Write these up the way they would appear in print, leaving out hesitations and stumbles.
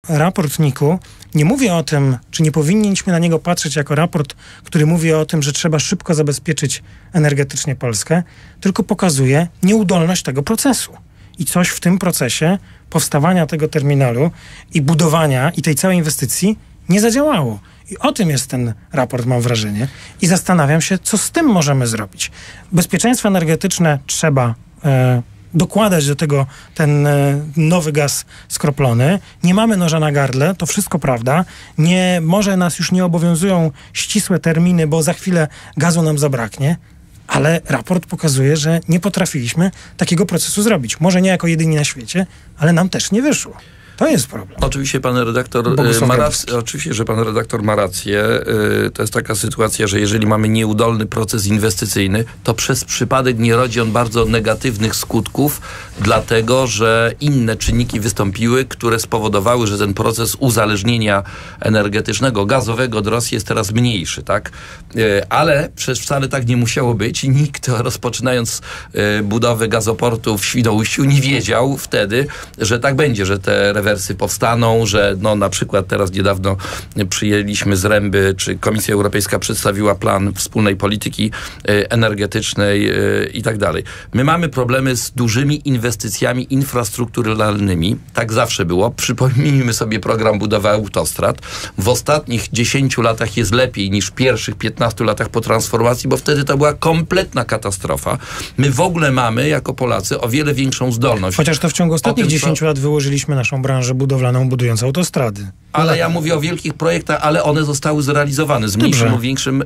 raport NIK-u nie mówi o tym, czy nie powinniśmy na niego patrzeć jako raport, który mówi o tym, że trzeba szybko zabezpieczyć energetycznie Polskę, tylko pokazuje nieudolność tego procesu. I coś w tym procesie powstawania tego terminalu i budowania i tej całej inwestycji nie zadziałało. I o tym jest ten raport, mam wrażenie. I zastanawiam się, co z tym możemy zrobić. Bezpieczeństwo energetyczne trzeba dokładać do tego ten nowy gaz skroplony. Nie mamy noża na gardle, to wszystko prawda. Może nas już nie obowiązują ścisłe terminy, bo za chwilę gazu nam zabraknie. Ale raport pokazuje, że nie potrafiliśmy takiego procesu zrobić. Może nie jako jedyni na świecie, ale nam też nie wyszło. To jest problem. Oczywiście pan redaktor ma rację. Oczywiście, że pan redaktor ma rację. To jest taka sytuacja, że jeżeli mamy nieudolny proces inwestycyjny, to przez przypadek nie rodzi on bardzo negatywnych skutków, dlatego, że inne czynniki wystąpiły, które spowodowały, że ten proces uzależnienia energetycznego, gazowego od Rosji jest teraz mniejszy, tak? Ale przecież wcale tak nie musiało być i nikt, rozpoczynając budowę gazoportu w Świnoujściu, nie wiedział wtedy, że tak będzie, że te rewersy powstaną, że na przykład teraz niedawno przyjęliśmy z Ręby, czy Komisja Europejska przedstawiła plan wspólnej polityki energetycznej i tak dalej. My mamy problemy z dużymi inwestycjami infrastrukturalnymi. Tak zawsze było. Przypomnijmy sobie program budowy autostrad. W ostatnich 10 latach jest lepiej niż w pierwszych 15 latach po transformacji, bo wtedy to była kompletna katastrofa. My w ogóle mamy, jako Polacy, o wiele większą zdolność. Chociaż to w ciągu ostatnich 10 lat wyłożyliśmy naszą branżę budowlaną, budując autostrady. Ale ja mówię o wielkich projektach, ale one zostały zrealizowane z mniejszym lub większym.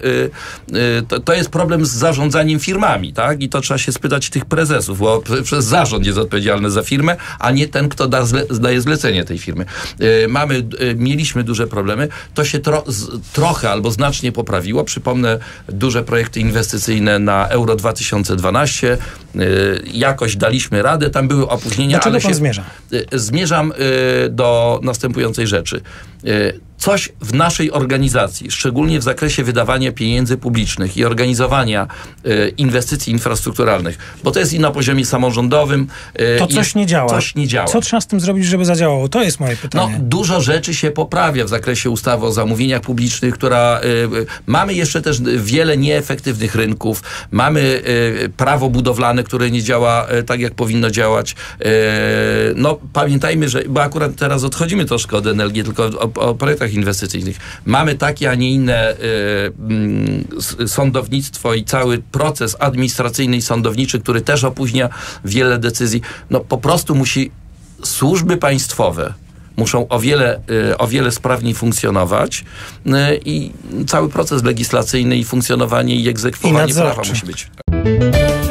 To jest problem z zarządzaniem firmami, tak? I to trzeba się spytać tych prezesów, bo przez zarząd jest odpowiedzialny za firmę, a nie ten, kto daje zlecenie tej firmy. Mieliśmy duże problemy. To się trochę albo znacznie poprawiło. Przypomnę duże projekty inwestycyjne na Euro 2012. Jakoś daliśmy radę. Tam były opóźnienia. Do czego pan zmierza? Zmierzam do następującej rzeczy. Coś w naszej organizacji, szczególnie w zakresie wydawania pieniędzy publicznych i organizowania inwestycji infrastrukturalnych, bo to jest i na poziomie samorządowym. To coś nie działa. Coś nie działa. Co trzeba z tym zrobić, żeby zadziałało? To jest moje pytanie. Dużo rzeczy się poprawia w zakresie ustawy o zamówieniach publicznych, która... mamy jeszcze też wiele nieefektywnych rynków. Mamy prawo budowlane, które nie działa tak, jak powinno działać. Pamiętajmy, że... Bo akurat teraz odchodzimy troszkę od energii, tylko o projektach inwestycyjnych. Mamy takie, a nie inne sądownictwo i cały proces administracyjny i sądowniczy, który też opóźnia wiele decyzji. Po prostu służby państwowe muszą o wiele sprawniej funkcjonować i cały proces legislacyjny i funkcjonowanie i egzekwowanie prawa musi być.